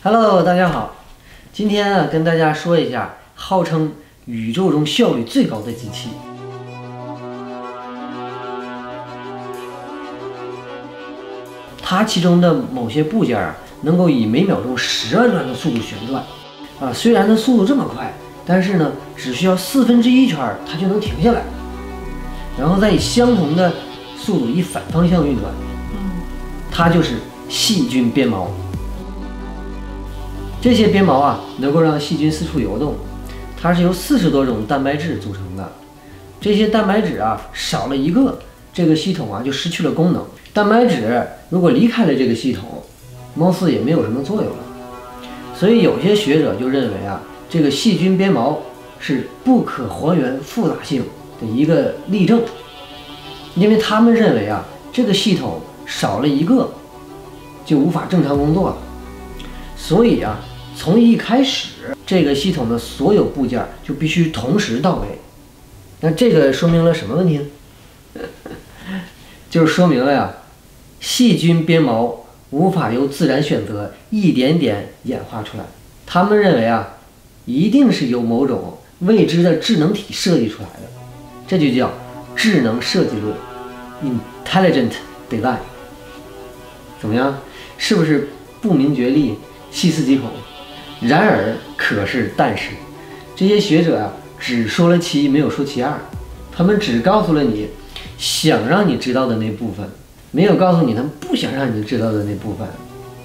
Hello， 大家好，今天啊跟大家说一下号称宇宙中效率最高的机器。它其中的某些部件啊，能够以每秒钟10万转的速度旋转，虽然它速度这么快，但是呢，只需要1/4圈它就能停下来，然后再以相同的速度以反方向运转。它就是细菌鞭毛。这些鞭毛啊，能够让细菌四处游动。它是由40多种蛋白质组成的。这些蛋白质啊，少了一个，这个系统啊就失去了功能。蛋白质如果离开了这个系统，貌似也没有什么作用了。所以有些学者就认为啊，这个细菌鞭毛是不可还原复杂性的一个例证，因为他们认为啊，这个系统少了一个就无法正常工作了。所以啊，从一开始这个系统的所有部件就必须同时到位。那这个说明了什么问题呢？就是说明了呀，细菌鞭毛无法由自然选择一点点演化出来，他们认为啊，一定是由某种未知的智能体设计出来的，这就叫智能设计论 （Intelligent Design）。怎么样？是不是不明觉厉，细思极恐？然而，可是，但是，这些学者啊，只说了其一，没有说其二。他们只告诉了你想让你知道的那部分，没有告诉你他们不想让你知道的那部分。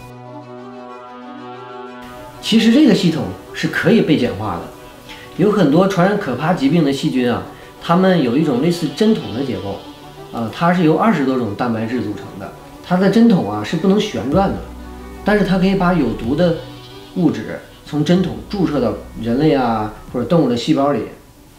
其实这个系统是可以被简化的。有很多传染可怕疾病的细菌啊，它们有一种类似针筒的结构，它是由20多种蛋白质组成的。它的针筒啊是不能旋转的，但是它可以把有毒的物质从针筒注射到人类啊或者动物的细胞里。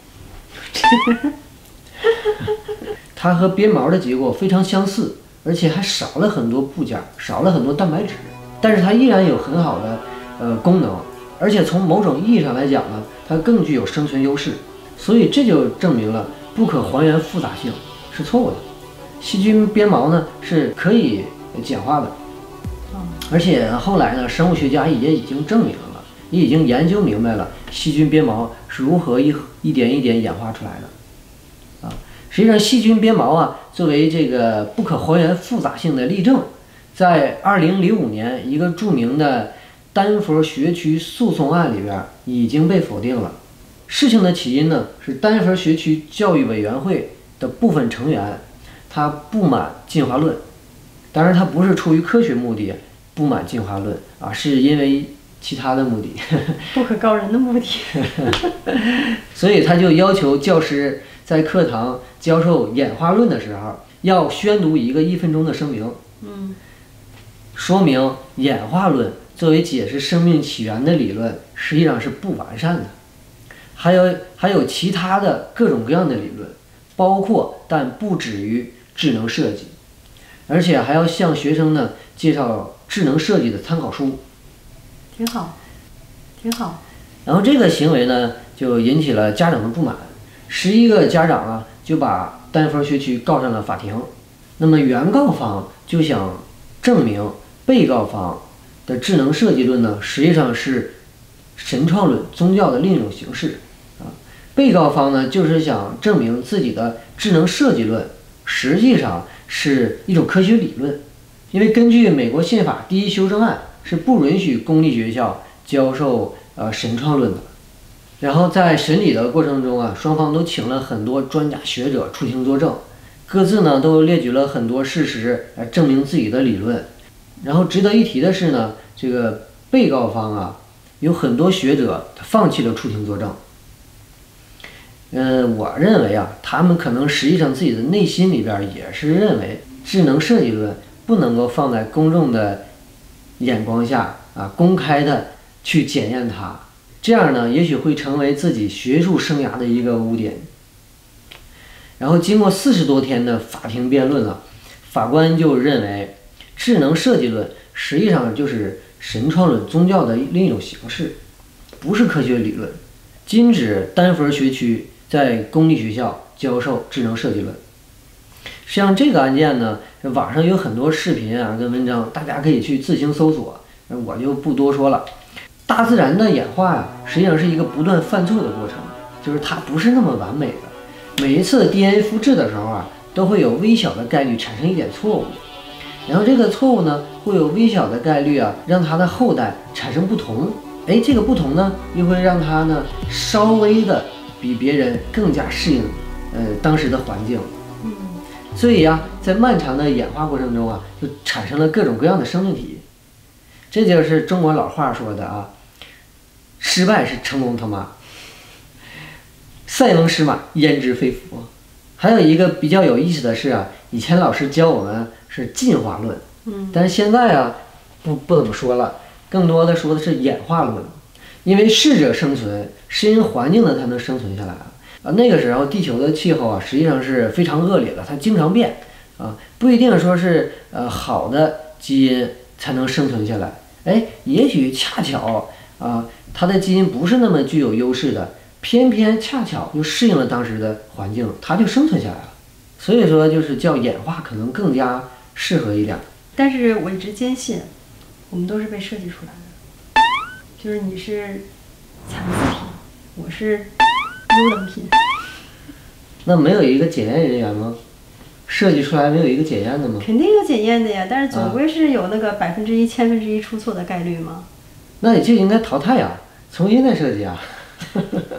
它和鞭毛的结构非常相似，而且还少了很多部件，少了很多蛋白质，但是它依然有很好的功能，而且从某种意义上来讲呢，它更具有生存优势。所以这就证明了不可还原复杂性是错误的。细菌鞭毛呢是可以简化的，而且后来呢，生物学家也已经证明了，也已经研究明白了细菌鞭毛是如何一点一点演化出来的。实际上，细菌鞭毛啊，作为这个不可还原复杂性的例证，在2005年一个著名的丹佛学区诉讼案里边已经被否定了。事情的起因呢，是丹佛学区教育委员会的部分成员他不满进化论，当然他不是出于科学目的不满进化论啊，是因为其他的目的， 不可告人的目的。 所以他就要求教师在课堂教授演化论的时候，要宣读一个1分钟的声明，说明演化论作为解释生命起源的理论实际上是不完善的，还有其他的各种各样的理论，包括但不止于智能设计，而且还要向学生呢介绍智能设计的参考书。 挺好，挺好。 然后这个行为呢，就引起了家长的不满。11个家长啊，就把丹佛学区告上了法庭。那么原告方就想证明被告方的智能设计论呢，实际上是神创论宗教的另一种形式啊。被告方呢，就是想证明自己的智能设计论实际上是一种科学理论，因为根据美国宪法第1修正案是不允许公立学校教授神创论的。然后在审理的过程中啊，双方都请了很多专家学者出庭作证，各自呢都列举了很多事实来证明自己的理论。然后值得一提的是呢，这个被告方啊，有很多学者放弃了出庭作证。我认为啊，他们可能实际上自己的内心里边也是认为智能设计论不能够放在公众的眼光下啊，公开的去检验它。这样呢，也许会成为自己学术生涯的一个污点。然后经过40多天的法庭辩论了，法官就认为智能设计论实际上就是神创论宗教的另一种形式，不是科学理论，禁止丹佛学区在公立学校教授智能设计论。实际上这个案件呢，网上有很多视频啊跟文章，大家可以去自行搜索， 我就不多说了。大自然的演化呀，实际上是一个不断犯错的过程，就是它不是那么完美的。每一次 DNA 复制的时候啊，都会有微小的概率产生一点错误，然后这个错误呢，会有微小的概率啊，让它的后代产生不同。哎，这个不同呢，又会让它呢稍微的比别人更加适应当时的环境。所以呀，在漫长的演化过程中啊，就产生了各种各样的生命体。这就是中国老话说的啊，失败是成功他妈。塞翁失马，焉知非福。还有一个比较有意思的是啊，以前老师教我们是进化论，但是现在啊，不怎么说了，更多的说的是演化论。因为适者生存，适应环境的才能生存下来啊。那个时候地球的气候啊，实际上是非常恶劣的，它经常变啊，不一定说是好的基因才能生存下来。哎，也许恰巧啊，它的基因不是那么具有优势的，偏偏恰巧又适应了当时的环境，它就生存下来了。所以说，就是叫演化可能更加适合一点。 但是我一直坚信，我们都是被设计出来的，就是你是残次品，我是优等品。 那没有一个检验人员吗？设计出来没有一个检验的吗？ 肯定有检验的呀，但是总归是有那个1%、1000%出错的概率嘛。 那你就应该淘汰呀，重新再设计啊。